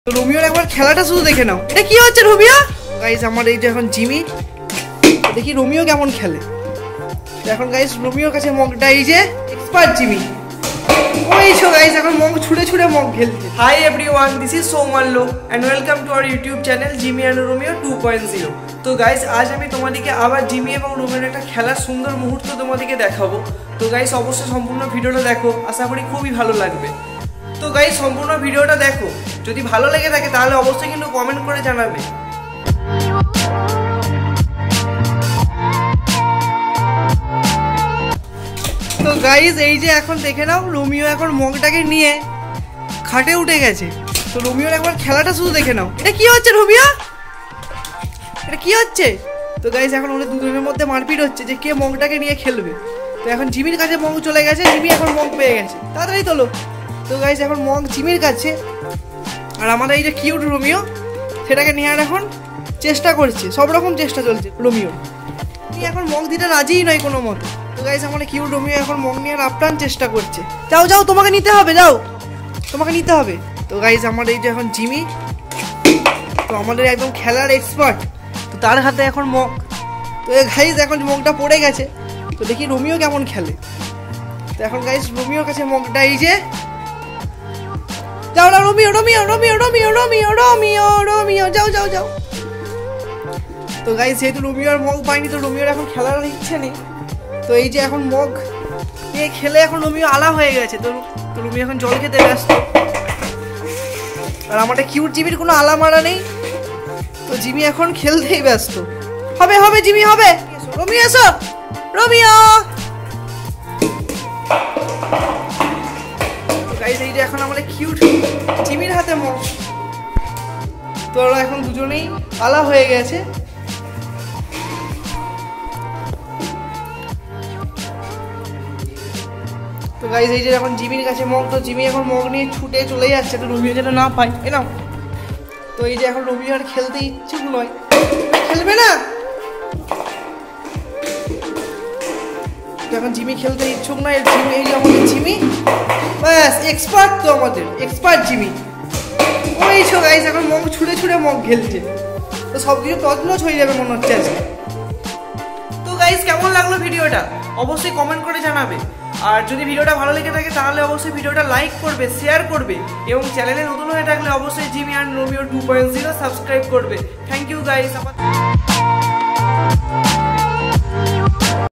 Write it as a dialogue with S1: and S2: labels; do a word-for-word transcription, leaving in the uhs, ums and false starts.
S1: তো রোমিওর একবার খেলাটা শুধু দেখে নাও। এটা কি হচ্ছে রোমিও? গাইস আমার এই যে এখন জিমি, দেখি রোমিও কেমন খেলে। এখন গাইস রোমিওর কাছে মগটা এই যে এক্সপার্ট জিমি। ওই শো গাইস এখন মগ ছুড়ে ছুড়ে মগ খেলছে। Hi everyone, this is Somallo and welcome to our YouTube channel Jimmy and Romeo two point zero. তো গাইস আজ আমি তোমাদেরকে আবার জিমি এবং রোমিওর একটা খেলার সুন্দর মুহূর্ত তোমাদেরকে দেখাবো। তো গাইস অবশ্যই সম্পূর্ণ ভিডিওটা দেখো, আশা করি খুবই ভালো লাগবে। তো গাইস সম্পূর্ণ ভিডিওটা দেখো, যদি ভালো লেগে থাকে তাহলে অবশ্যই কিন্তু কমেন্ট করে জানাবে। তো গাইস এই যে এখন দেখে নাও, রোমিও এখন মগটাকে নিয়ে খাটে উঠে গেছে। তো রোমিওর একবার খেলাটা শুধু দেখে নাও। এটা কি হচ্ছে রোমিও? এটা কি হচ্ছে? তো গাইস এখন ওদের দুজনের মধ্যে মারপিট হচ্ছে যে কে মগটাকে নিয়ে খেলবে। তো এখন জিমির কাছে মগ চলে গেছে, জিমি এখন মগ পেয়ে গেছে, তাড়াতাড়ি তোলো। তো গাইস এখন মগ জিমির কাছে, আর আমাদের এই যে কিউট রোমিও সেটাকে নেওয়ার এখন চেষ্টা করছে, সব রকম চেষ্টা চলছে রোমিও। এখন মগ দিতে রাজিই নয় কোনো মতে। তো গাইস আমাদের কিউট রোমিও এখন মগ নেওয়ার আপ্রাণ চেষ্টা করছে। যাও যাও, তোমাকে নিতে হবে, যাও তোমাকে নিতে হবে। তো গাইস আমার এই যে এখন জিমি, তো আমাদের একদম খেলার এক্সপার্ট, তো তার হাতে এখন মগ। তো গাইস এখন মগটা পড়ে গেছে, তো দেখি রোমিও কেমন খেলে। তো এখন গাইস রোমিওর কাছে মগটা এই যে, যাও না Romeo Romeo Romeo Romeo Romeo Romeo Romeo যাও যাও যাও। তো গাইস যেহেতু রোমিও আর মগ পায়নি, তো রোমিওর এখন খেলার ইচ্ছে নেই। তো এই যে এখন মগ নিয়ে খেলে এখন রোমিও আলা হয়ে গেছে। তো তো রোমিও এখন জল খেতে ব্যস্ত, আর আমাদের কিউট জিমির কোনো আলা মারা নেই। তো জিমি এখন খেলতেই ব্যস্ত। হবে হবে জিমি হবে, রোমিও এসো রোমিও। গাইস এই যে এখন আমাদের কিউট জিমির হাতে মগ, তো ওরা এখন দুজনেই আলা হয়ে গেছে। তো গাইস এই যে এখন জিমির কাছে মগ, তো জিমি এখন মগ নিয়ে ছুটে চলে যাচ্ছে, তো রোমিও যেটা না পায়। এ নাও। তো এই যে এখন রোমিও আর খেলতে ইচ্ছুক নয়, খেলবে না। এখন জিমি খেলতে ইচ্ছুক নয়, জিমি এই যে আমাদের জিমি ব্যাস এক্সপার্ট, তো আমাদের এক্সপার্ট জিমি। ওই সো গাইস এখন মগ ছুড়ে ছুড়ে মগ খেলছে, তো সব কিছু তছনছ হয়ে যাবে মনে হচ্ছে আজকে। তো গাইস কেমন লাগলো ভিডিওটা অবশ্যই কমেন্ট করে জানাবে, আর যদি ভিডিওটা ভালো লেগে থাকে তাহলে অবশ্যই ভিডিওটা লাইক করবে, শেয়ার করবে, এবং চ্যানেলে নতুন হয়ে থাকলে অবশ্যই Jimmy and Romeo two point zero subscribe করবে। Thank you guys.